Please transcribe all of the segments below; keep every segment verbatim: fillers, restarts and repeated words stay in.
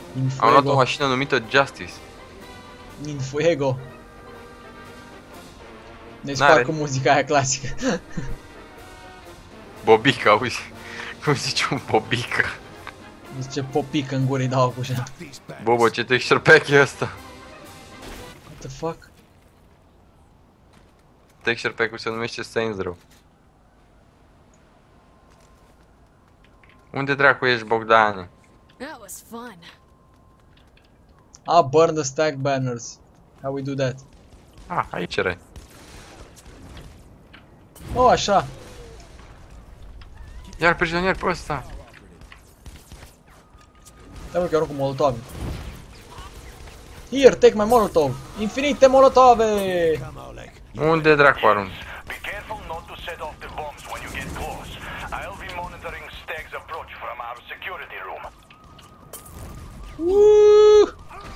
Am luat o mașină numită Justice. In fuego. Ne fac cu muzica aia clasică. Bobica, auzi? Cum zice un bobica? Zice popică în gură, îi dau cu așa. Bobo, ce texture pack e ăsta? What the fuck? Texture pack-ul se numește Saints Row. Unde dracu ești, Bogdane? Ah, burn the stack banners. How we do that? Ah, aici erai. Oh, așa. Iar prizonier pe ăsta. Da, mă, că arunc cu molotov. Here, take my molotov. Infinite molotove. Unde dracu arunc? Uuuu.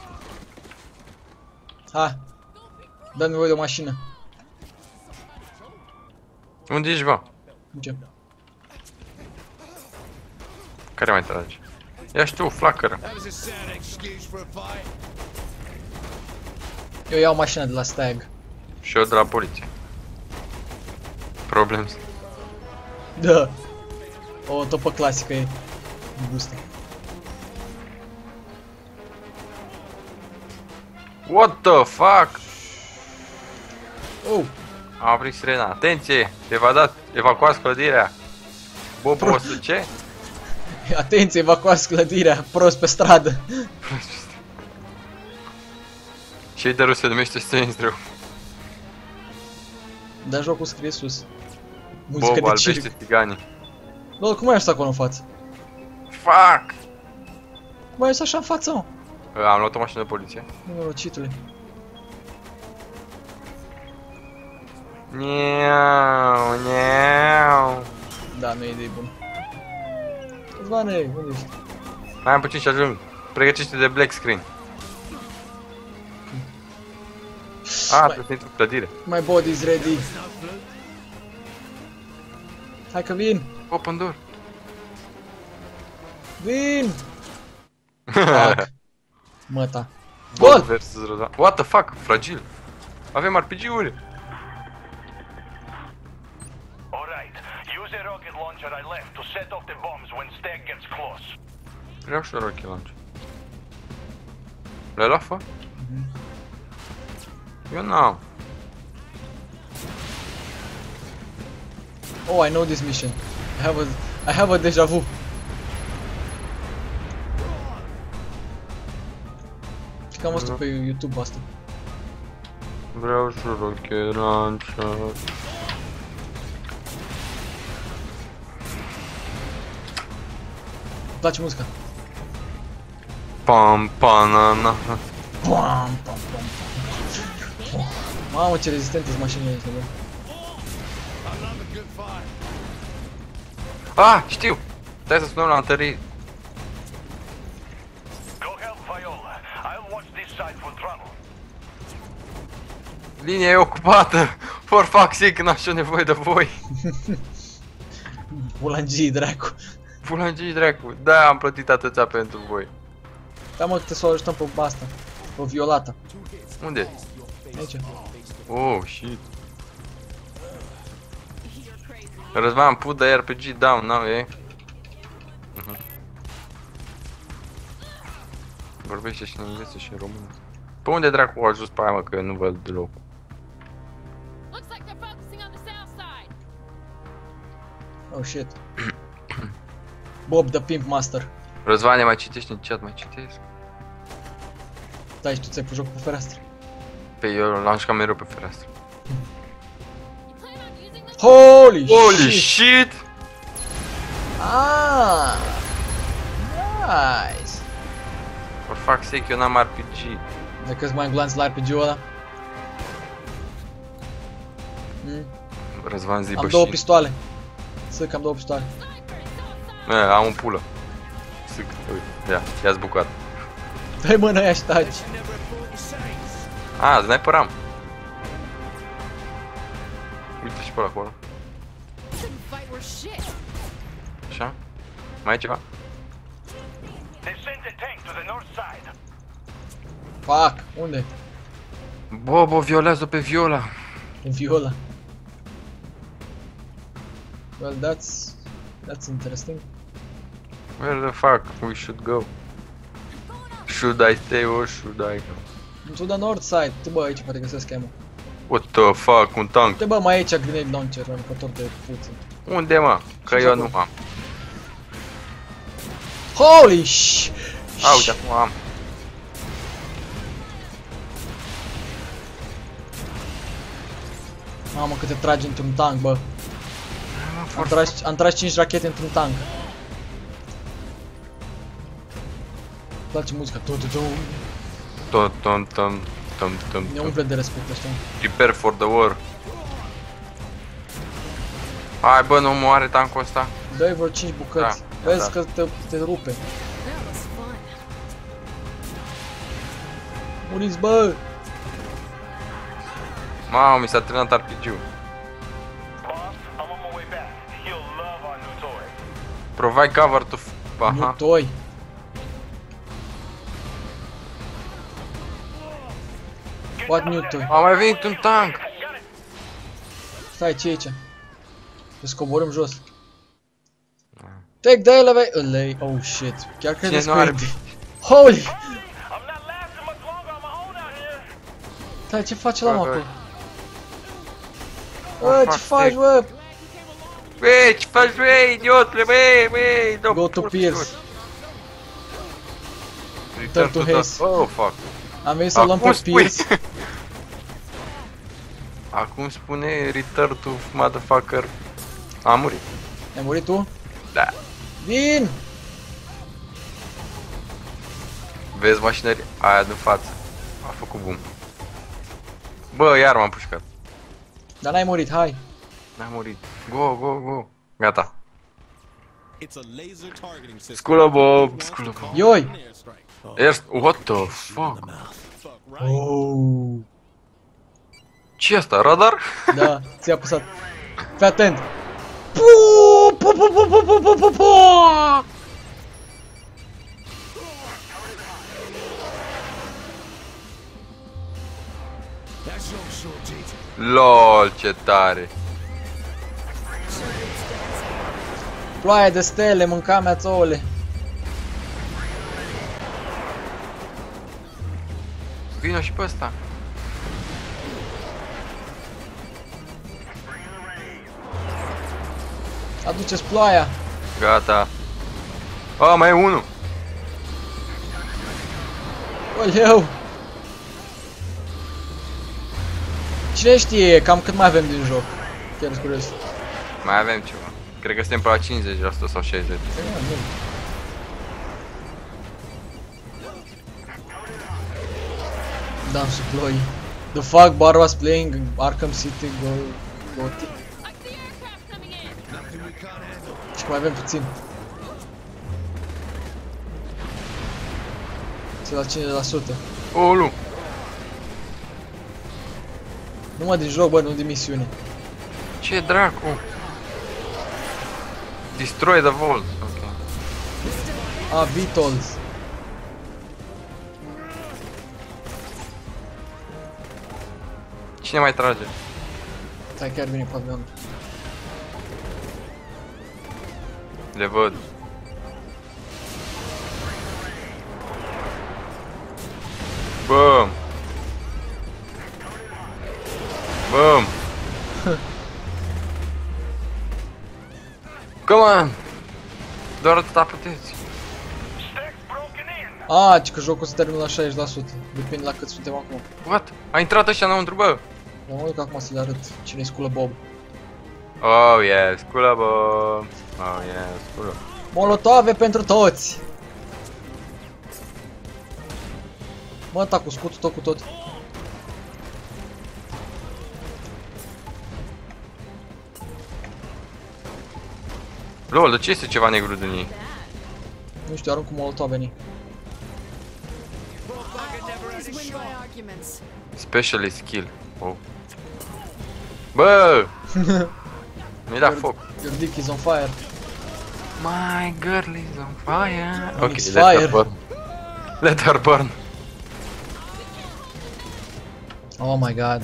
Hai. Dă-mi voi de o mașină. Unde ești, bă? Ce? Care mai trage? Ia și tu, flacără. Eu iau mașina de la Stag. Și eu de la poliție. Problems. Da. O topă clasică e. Gustă. What the fuck? Oh. Am oprit sirena. Atenție! Evadat! Evacuați clădirea! Bobo, o să ce? Atenție, evacuați clădirea, prost pe stradă. Shader-ul se numește Saints Row. Dar jocul scrie sus. Muzică Bobo de circ. albește tiganii. Lol, cum ai ajuns acolo în față? Fuck! Cum ai ajuns așa în față, mă? Am luat o mașină de poliție. Nenorocitule. Niau, niau. Da, nu e idee bună. Zvane, unde ești? Mai am puțin și ajung. Pregătește de black screen. Ah, trebuie să intru în clădire. My body is ready. Hai că vin. Open door. Vin. Fuck. Măta. Bot Gol! versus Rozan. What the fuck? Fragil. Avem R P G-uri. Vreau și rocket launcher. Le-ai luat, fă? Eu n-am. Oh, I know this mission. I have a I have a deja vu. Și că am văzut pe YouTube asta. Vreau și rocket launcher. Îmi place muzica. Pam, panana. Pam, pam, pam, pam. Mamă, ce rezistente sunt mașinile astea, bă. Ah, știu! Stai să sunăm la întări. Linia e ocupată! For fuck's sake, n-am și nevoie de voi! Bulangii, dracu. Bulangii, dracu! Da, am plătit atâția pentru voi. Da, mă, te să o ajutăm pe asta. Pe Violata. Unde? Aici. Oh, shit. Răzvan, put the R P G down, now, eh? Uh-huh. Vorbește și în engleză și în română. Pe unde dracu au ajuns pe aia, mă, că eu nu văd deloc. Oh, shit. Bob the Pimp Master. Răzvane, mai citești în chat, mai citești? Stai, și tu ți-ai pus jocul pe fereastră. Pe eu l-am jucat mereu pe fereastră. Holy, Holy shit! shit! Ah, nice! For fuck's sake, eu n-am R P G. Dacă-ți mai glanți la R P G-ul ăla? Mm. Răzvan zi, Am bă, două și... pistoale. Săc, am două pistoale. E, am un pulă. Sâc, uite, ia, ia-ți bucat. Dai mâna aia și taci. A, sniper am. Uite și pe ăla acolo. Așa? Mai e ceva? They sent a tank to the Fuck, unde? Bobo violează pe Viola. În Viola. Well, that's... That's interesting. Where the fuck we should go? Should I stay or should I go? To the north side. Tu bă, aici poate găsesc chemă. What the fuck, un tank? Te bă, mai aici grenade launcher, aruncător de puțin. Unde mă? Că eu nu am. Holy sh! A, uite, acum am. Mamă, cât te tragi într-un tank, bă. Am tras, am tras cinci rachete într-un tank. Îmi place muzica. Tu, tu, tu. Tom, tom, tom, tom, tom, Ne tom. umple de respect ăștia. Prepare for the war. Hai bă, nu moare tankul ăsta. Dă-i vreo cinci bucăți. Da, Vezi da. că te, te rupe. Muriți, bă! Mamă, mi s-a terminat R P G-ul. Provide cover to... Nu Aha. toi. What new toy? A mai venit un tank. Stai, ce e aici? Te scoborâm jos. Take the elevator. Lei, oh shit. Chiar Cine credeți nu că are e... bine? Holy! Stai, ce face la mă Bă, bă. acolo? Bă, ce faci, bă? Băi, ce faci, băi, idiotule, băi, băi, dă Go to pur- Pierce. Return to to the... Haze. Oh, fuck. Am venit să luăm pe spui- Pierce. Acum spune return to motherfucker. A murit. Ai murit tu? Da. Vin! Vezi mașinării? Aia din față. A făcut boom. Bă, iar m-am pușcat. Dar n-ai murit, hai. N-am murit. Go, go, go. Gata. It's a laser targeting system. Sculă Bob, sculă Bob. Ioi! Ești... What the fuck? Fuck, right? Oh. Ce asta? Radar? Da, ți-a apăsat. Fii atent. Pu, pu, pu, pu, pu, pu, pu, pu, pu. That's your short, J J. LOL, ce tare. Ploaie de stele, mânca mea țoule. Vino și pe ăsta. Aduceți ploaia. Gata. A, mai e unul. Oleu. Cine știe cam cât mai avem din joc? Chiar sunt curios. Mai avem ceva. Cred că suntem pe la cincizeci la sută sau șaizeci. Da, și ploi. The fuck, Bar was playing Arkham City Go... Gothic. Și mai avem puțin. Se la cincizeci la sută. Olu. Numai din joc, bă, nu din misiune. Ce dracu? Destroy the vault. Ok. A, Beatles. Cine mai trage? Stai, chiar vine cu avionul. Le văd. Bum. Bum. Come on. Doar atâta puteți. A, ci că jocul se termină la șaizeci la sută. Depinde la cât suntem acum. What? A intrat ăștia înăuntru, bă. Eu mă duc acum să le arăt cine-i sculă Bob. Oh, yeah, sculă, bă. Oh, yeah, sculă. Molotove pentru toți! Mă, ăsta cu scutul tot cu tot. Lol, de ce este ceva negru din ei? Nu știu, arunc cu molotove în ei. Always win by arguments. Special skill. Oh. Bă! Mi-ai dat foc. Your dick is on fire. My girl is on fire. On Ok, its let's fire. go. Let her burn. Oh my god.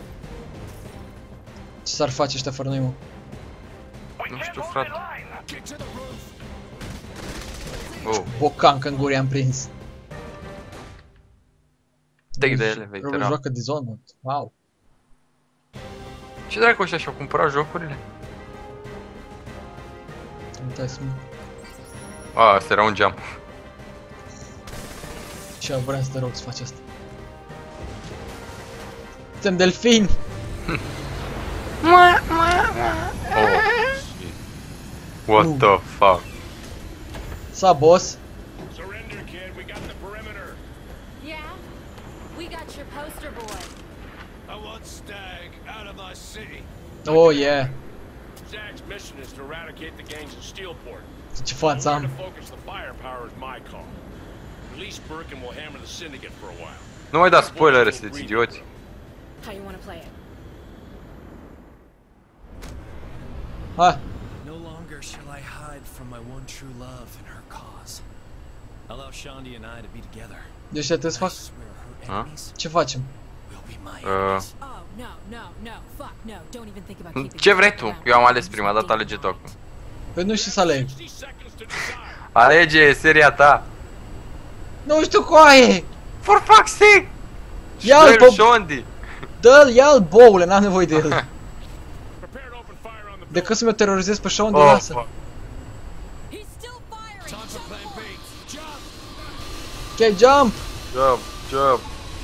Ce s-ar face ăștia fără noi, mă? Nu știu, frate. Oh, Bocancă în guri am prins. take the Robert elevator. joacă Dishonored. Wow. Ce dracu ăștia și-au cumpărat jocurile? Uitați mă. A, asta era un jump. Și eu vreau să te rog să faci asta. Suntem delfini! Oh, shit. What Uh. the fuck? Sa, boss! Surrender, kid. We got the perimeter. Yeah? We got your poster boy. I want Stag out of my city. Oh, yeah! Zach's mission is to eradicate the gangs in Steelport. Ce față Where am? to focus the firepower is my call. Release Birkin will hammer the syndicate for a while. Nu mai da spoilere, sunteți idioti. How you want to play it? Hai! No longer shall I hide from my one true love and her cause. Allow Shandi and I to be together. Deci ce trebuie să I fac? swear her Huh? enemies Ce facem? will be my Uh, enemies. Oh, no, no, no. Fuck, no. Don't even think about keeping ce me vrei tu? around. Eu am ales prima dată, alege tu acum. Păi nu știu să aleg. sixty seconds to decide. Alege seria ta. Nu știu coaie! For fuck's sake! Ia-l, Dă-l, Bob! Shondi! Dă-l, ia-l, boule, n-am nevoie de el. Prepare to open fire on the Decât să mă terorizez pe Sean de Oh, lasă. fuck. He's still firing. Time for plan B. Jump! Ok, jump! Jump, jump.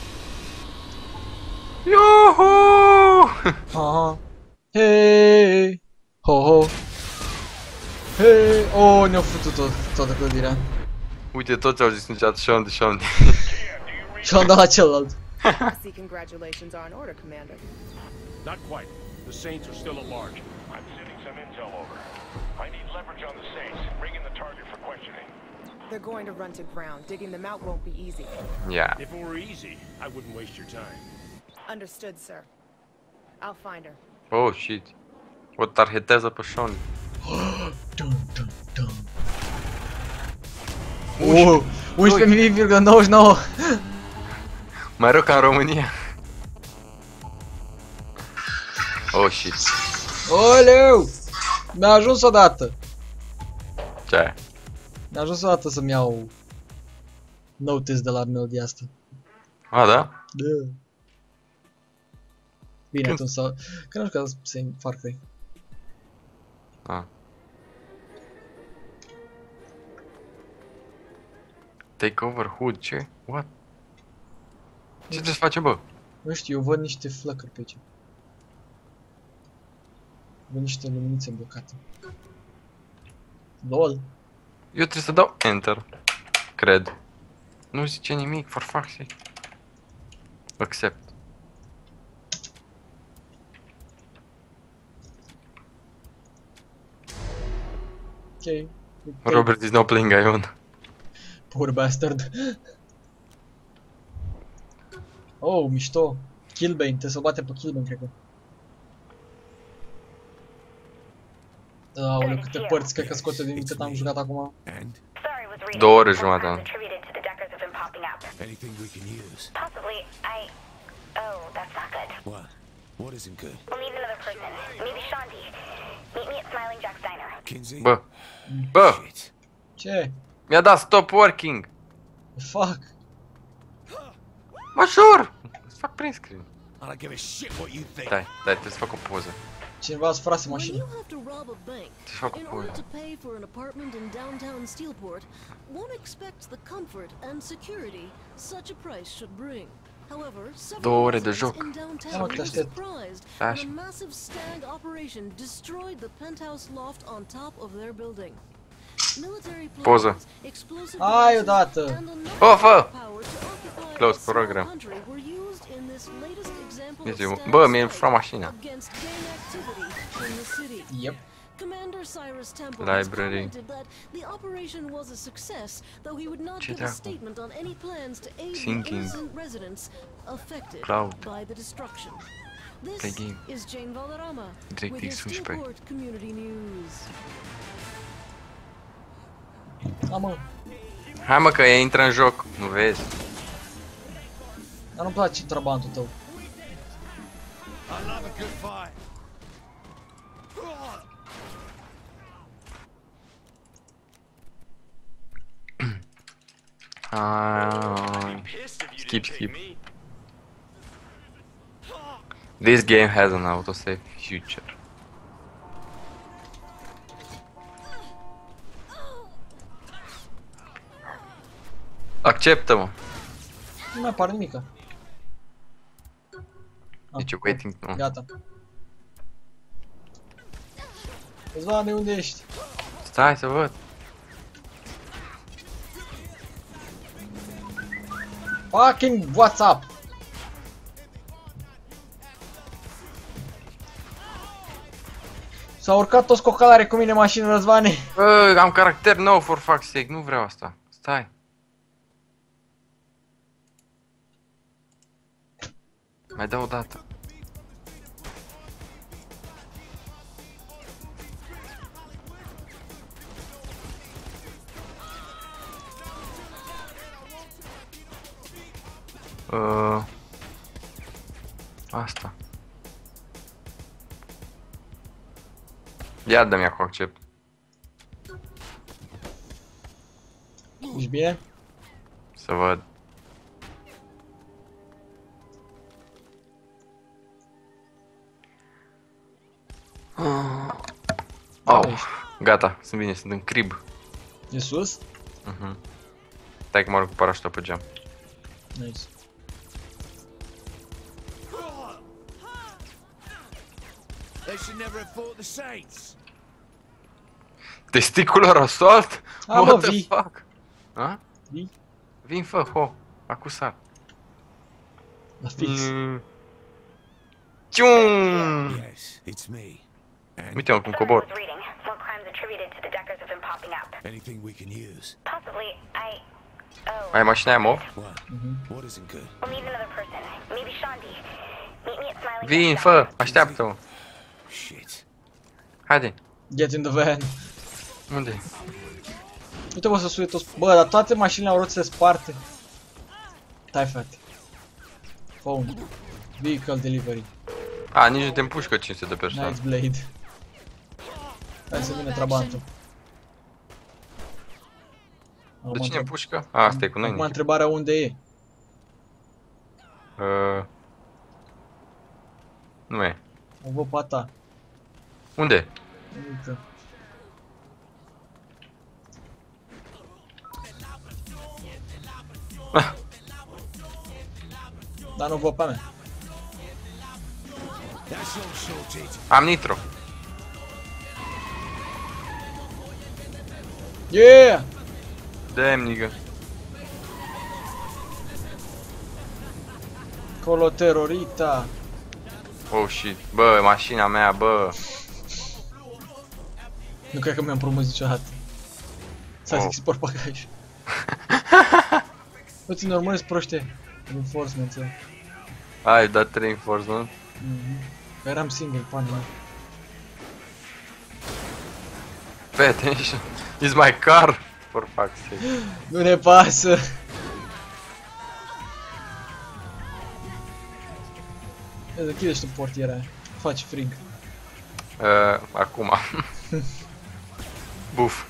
Yuhu! Aha. Hei! Ho, ho! Hei! Oh, ne-au făcut tot, toată clădirea. Uite, toți au zis în chat Shondi, Shondi. Și l-am dat la celălalt. I see congratulations are in order, Commander. Not quite. The Saints are still at large. I'm sending some intel over. I need leverage on the Saints. Bring in the target for questioning. They're going to run to ground. Digging them out won't be easy. Yeah. If it were easy, I wouldn't waste your time. Understood, sir. I'll find her. Oh, shit. O tarhetează pe Shondi. Dum, dum, dum. Uh, unsprezece mii virgulă nouăzeci și nouă. Mai rău ca în România. Oh, shit. Oleu! Mi-a ajuns odată. Ce aia? Mi-a ajuns odată să-mi iau notice de la melodia asta. A, da? Da. Bine, Când? atunci să... Că nu știu că să Far Cry. Ah. Take over hood, ce? What? Ce trebuie să facem, bă? Nu știu, eu văd niște flăcări pe aici. Văd niște luminițe blocate. Lol. Eu trebuie să dau Enter. Cred. Nu zice nimic, for fuck's sake. Accept. Ok. Okay. Robert is now playing Ion. Poor bastard. Oh, mișto. Killbane, trebuie să batem pe Killbane, cred că. Aoleu, câte părți cred că scoate din cât am jucat acum. And Două ore jumătate. am. attributed to the Deckers have been popping up. anything we can use. Possibly, I... Oh, that's not good. What? What isn't good? We'll need another person. Maybe Shandi. Meet me at Smiling Jack's Diner. Kinsey? Bă, bă, Shit. Ce? mi-a dat stop working. Fuck. Mă jur! Să fac print screen. I don't give a shit what you think. Dai, dai, trebuie să fac o poză. Cineva a sfrase When mașina. you have to rob a bank, Să fac o in order poză. to pay for an apartment in downtown Steelport, one expects the comfort and security such a price should bring. However, several Două ore de residents joc. in Ia downtown mă, were te aștept. surprised Da, when și- a massive stag operation destroyed the penthouse loft on top of their building. Military Poză. planes, explosive Hai devices, odată. and enough Oh, fă! power to occupy Close a small program. country were used in this latest example of Este- stag Bă, mi-a strike furat mașina. against gang activity in the city. Yep. Commander Cyrus Temple Library. has commented that the operation was a success, though he would not Ce give a dracu? statement on any plans to aid the Thinking. innocent residents affected Cloud. by the destruction. This Play game. is Jane Valderrama Direct with your X unsprezece. Steelport Community News. Da, mă. Hai mă că ea intră în joc, nu vezi? Dar nu-mi place trabantul tău. I love a good fight. Ah, skip, skip. This game has an autosave feature. Acceptă-mă. Nu mai apare nimica. Deci waiting, nu. Gata. Răzvane, unde ești? Stai să văd. Fucking what's up? S-au urcat toți cocalare cu mine în mașină, Răzvane. Bă, am caracter nou, for fuck's sake, nu vreau asta. Stai. Mai dau o dată. Uh, asta. Ia dă-mi acum accept. Ești bine? Să văd. Oh, gata, sunt bine, sunt în crib. E sus? Mhm. Stai că mă rog cu parașuta pe geam. Nice. They should never have fought the Saints. Testicular assault? A, What mă, the vii. fuck? A? Vii? Vin, fă, ho, acusat. La fix. Mm. Cium! Yes, it's me. And Uite-mă cum cobor. was reading. More crimes attributed to the Deckers have been popping up. anything we can use. Possibly, I... Oh. Ai mașina aia, mov? What? What isn't good? We'll need another person. Maybe Shandi. Meet me at Smiling Vin, Face fă, Down. așteaptă-mă. Shit. Haide. Get in the van. Unde? Uite bă să suie toți. Bă, dar toate mașinile au roțile sparte. Tai frate. Phone. Vehicle delivery. A, nici nu te împușcă cinci sute de persoane. Night Blade. Hai să vină trabantul. De cine împușcă? A, asta e cu noi. Acum nici. întrebarea unde e. Uh, nu e. O văd pe ta. Unde? Uite. Ah, Dar nu văd pe mea. That's all sorted. am nitro. Yeah! Damn, nigga. Colo terorita. Oh shit. Bă, mașina mea, bă. Nu cred că mi-am promus niciodată. S-a Oh. zis portbagaj. Nu ți-mi urmăresc proște. Reinforcement, ăla. Ai dat reinforcement? Mhm. Eram single, pani mea. Pay attention. It's my car. For fuck's sake. Nu ne pasă. Ia închide și tu portiera aia. Faci frig. Uh, acum. Buf.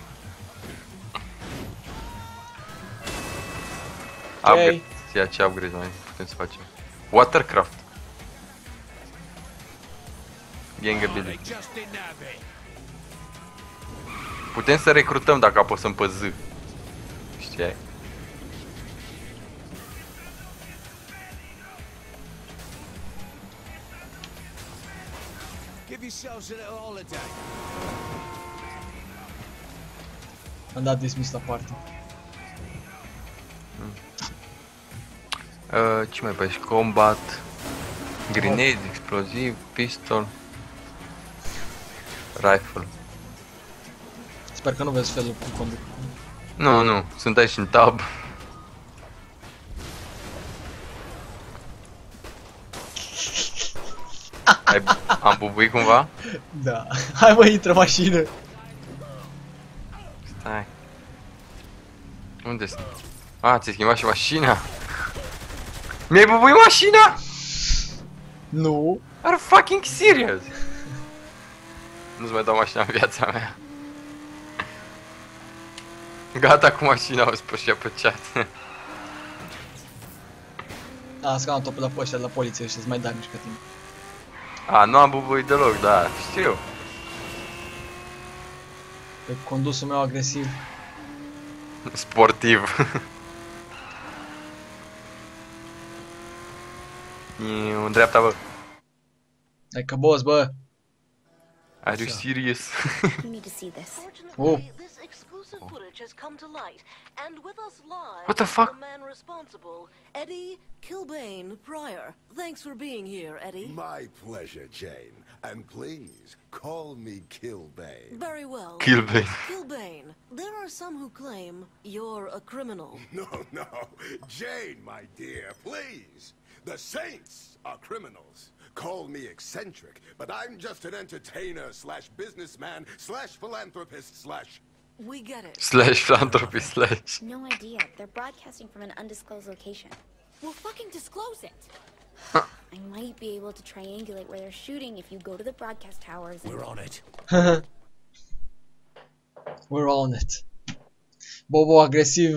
Upgrade. Ia ce upgrade mai putem să facem. Watercraft. Gang ability. Just in there. Putem să recrutăm dacă apăsăm pe Z. Știai? Give yourselves a little holiday. Am dat dismiss la parte. Uh, ce mai faci? Combat. Grenade, exploziv, pistol. Rifle. Sper că nu vezi felul cum conduc. Nu, nu, sunt aici în tab. Ai, am bubuit cumva? Da. Hai mă, intră mașină. Stai. Unde sunt? A, ți-ai schimbat și mașina? Mi-ai bubuit mașina? Nu. Are fucking serious? Nu-ți mai dau mașina în viața mea. Gata cu mașina, o spus pe chat. A, scanul tot pe la poștea de la poliție și să-ți mai dai mișcă timp. A, nu am bubuit deloc, da, știu. Pe condusul meu agresiv. Sportiv. E în dreapta, bă. Hai că boss, bă. Are you serious? You need to see this. Fortunately, this exclusive footage has come to light, and with us live What the is fuck? the man responsible, Eddie Kilbane Pryor. Thanks for being here, Eddie. My pleasure, Jane. And please, call me Kilbane. Very well. Kilbane. Kilbane, there are some who claim you're a criminal. No, no. Jane, my dear, please. The saints are criminals. Call me eccentric, but I'm just an entertainer slash businessman slash philanthropist slash... We get it. Slash philanthropy slash. No idea. They're broadcasting from an undisclosed location. Well, fucking disclose it. I might be able to triangulate where they're shooting if you go to the broadcast towers. And... We're on it. We're on it. Bobo agresiv.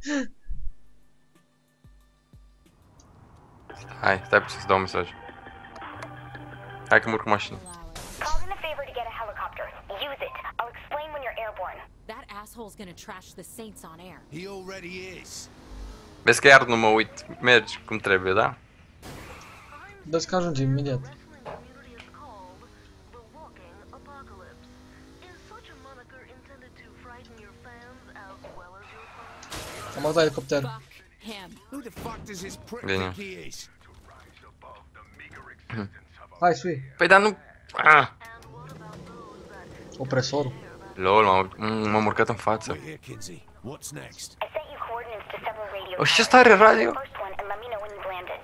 Hai, stai puțin să dau un mesaj. Hai că mă urc cu mașina. Call in a favor to get a helicopter. Use it. I'll explain when you're airborne. That asshole's gonna trash the Saints on air. He already is. Vezi că iar nu mă uit. Mergi cum trebuie, da? Vezi că ajunge imediat. Am auzit elicopter. Fuck him. Who the fuck does this prick Bine. think he is? Hai, sui. Păi dar nu... Ah. Opresorul. Lol, m-am m-am urcat în față. Wait here, Kinsey. What's next? I sent you coordinates to several radio Oh, și towers. ăsta are radio? First one and let me know when you've landed.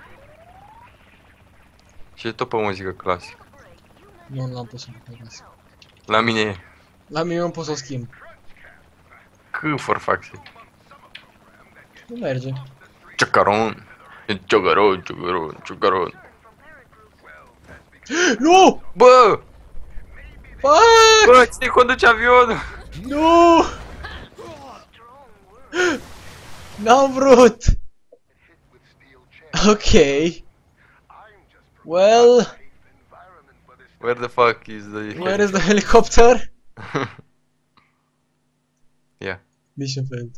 Și e tot pe muzică clasică. Nu, nu l-am pus în podcast. La mine e. La mine nu pot să o schimb. Cât for fuck's sake. Nu merge. Ciucaron. E ciucaron, ciucaron, ciucaron. Nu! Bă! Fuck! Bă, cine conduce avionul? Nu! N-am vrut! Ok. Well, Where the fuck is the... where is the helicopter? Yeah. Bischefeld.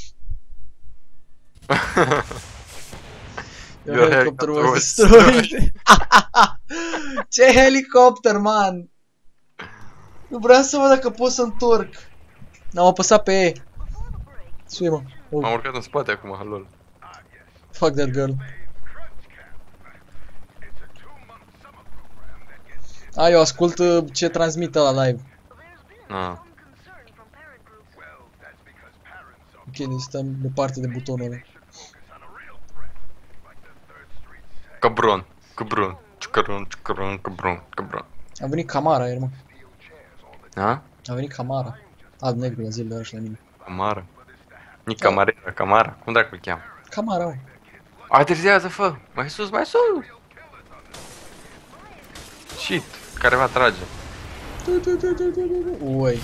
Your Your helicopter helicopter was was destroyed. Ce helicopter, man! Nu vreau să văd dacă pot să întorc. N-am apăsat pe E. Sui-mă. Oh, M-am urcat în spate acum, lol. fuck that girl. A, eu ascult uh, ce transmit ăla live. Ah. Ok, deci stăm departe de butonul ăla. Cabron, cabron, ciucaron, ciucaron, cabron, cabron. A venit Camara ieri, mă. A? A venit Camara. Alb negru la zilele ăștia la mine. Camara. Nici camarera, Camara. Cum dracu îl cheamă? Camara, mă. Aterizează, fă! Mai sus, mai sus! Shit, care va trage. Ui.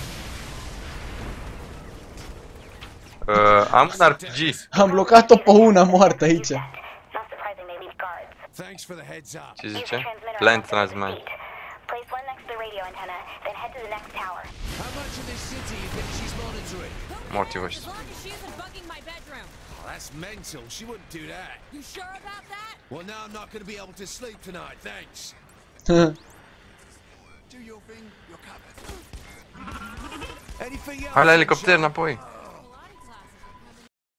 Uh, am un R P G. Am blocat-o pe una moartă aici. Not surprising they leave guards. Thanks for the heads up. Ce Use the zice? transmitter Plant on the transman. seat. Place one next to the radio antenna, then head to the next tower. How much of this city you think she's monitoring? Morții As voștri. long as she isn't bugging my bedroom. Oh, that's mental. She wouldn't do that. You sure about that? Well, now I'm not going to be able to sleep tonight. Thanks. Do your thing. You're covered. Anything else? Hai la elicopter înapoi.